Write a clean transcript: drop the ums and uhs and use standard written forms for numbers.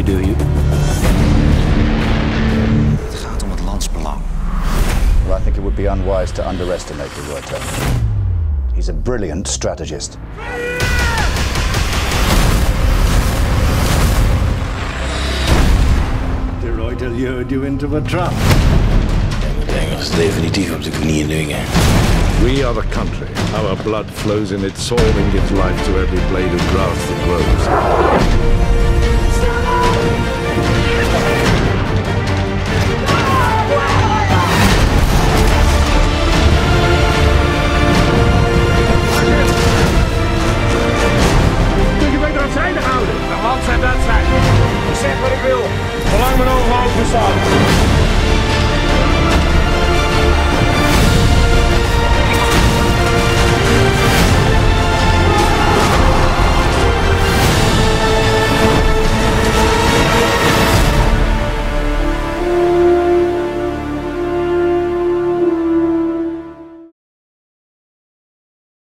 do you? Het gaat om het landsbelang. Well, I think it would be unwise to underestimate de Ruyter. He's a brilliant strategist. De Ruyter lured you into a trap. Engels definitief op de knieën dwingen. We are the country. Our blood flows in its soil and gives life to every blade of grass that grows.